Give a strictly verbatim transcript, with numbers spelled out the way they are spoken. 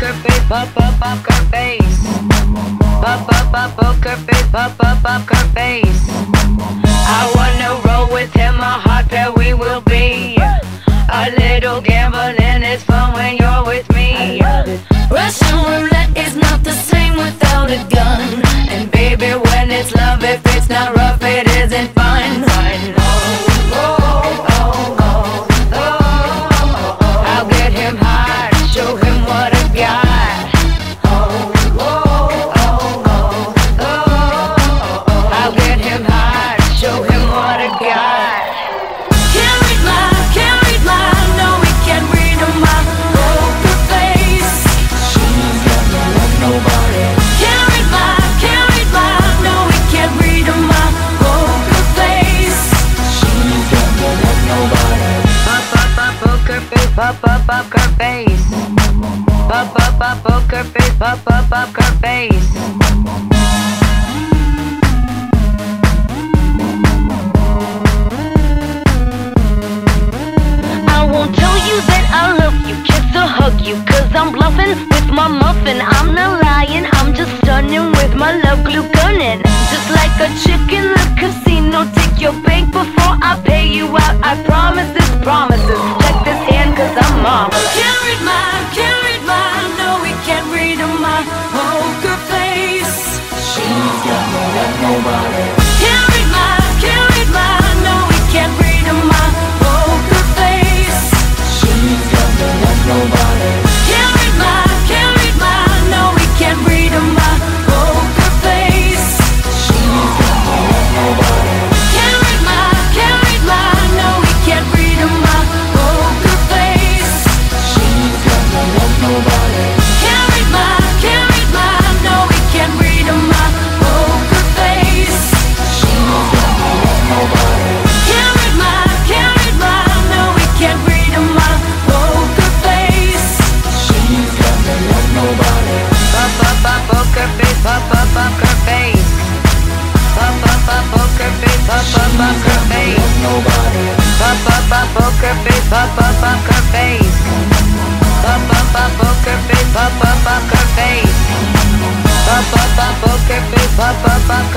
poker face, pop up poker face. Pop up pop poker face, pop up poker face. I wanna roll with him, a hot pair we will be. A little gambling is fun when you're with me. Russian roulette is not the same without a gun. And baby, when it's love, if it's not rough, it isn't fun. Oh, oh, oh, oh, oh, oh. I'll get him hard, show him what I got. Oh, oh, oh, oh, oh, oh. I'll get him hard, show him what I got. Can't read my, can't read my, no, we can't read my poker face. She's got no love, nobody. Can't read my, can't read my, no, we can't read my poker face. She's got no love, nobody. Pop up pop poker face, pop up poker face. Pop up pop poker face, pop up poker face. I won't tell you that I love you, kiss or hug you, cause I'm bluffing with my muffin. I'm not lying, I'm just stunning with my love glue gunning. Just like a chick in the casino, take your bank before I pay you out. I promise this promises, check this hand cause I'm marvelous. Can't read my, can't read my, no we can't read my poker face. She's got no love, nobody. Can't read my, can't read my, no we can't read my poker face. She's got no love, nobody. Can't read my, can't read my, no we can't read my poker face. She's got no love, nobody. Can't read my, can't read my, no we can't read my poker face. She's got no love, nobody. Can't read my, can't read my, no we can't read my poker face. She's got no love, nobody. Can't read my, can't read my, no we can't read my poker face. She's got no love, nobody. Pop up pop poker face, pop up poker face. Pop up pop poker face, pop up poker face. Nobody. Pop up pop poker face, pop up poker face. Pop up pop poker face, pop up poker face. Pop up pop poker face, pop up poker